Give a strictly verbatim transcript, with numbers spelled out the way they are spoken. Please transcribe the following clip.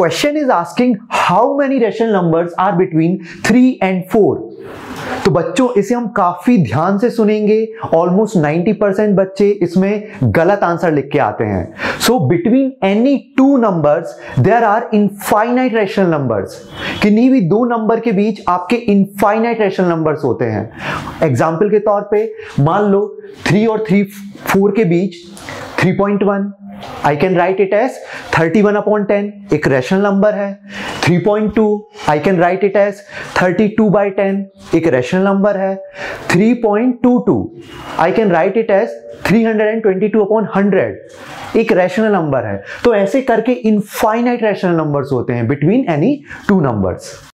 Question is asking how many rational numbers are between three and four. तो बच्चों इसे हम काफी ध्यान से सुनेंगे। ऑलमोस्ट नाइंटी परसेंट बच्चे इसमें गलत आंसर लिख के आते हैं। So between any two numbers there are infinite rational numbers. किन्हीं भी दो नंबर के बीच आपके इनफाइनाइट रेशनल नंबर्स होते हैं। एग्जाम्पल के तौर पे मान लो थ्री और थ्री फोर के बीच three point one, I can write it as thirty one upon ten, एक रेशनल नंबर है। Three point two, I can write it as thirty two by ten, एक रेशनल नंबर है। Three point two two, I can write it as three hundred twenty two upon hundred, एक rational number है। तो ऐसे करके infinite rational numbers होते हैं between any two numbers.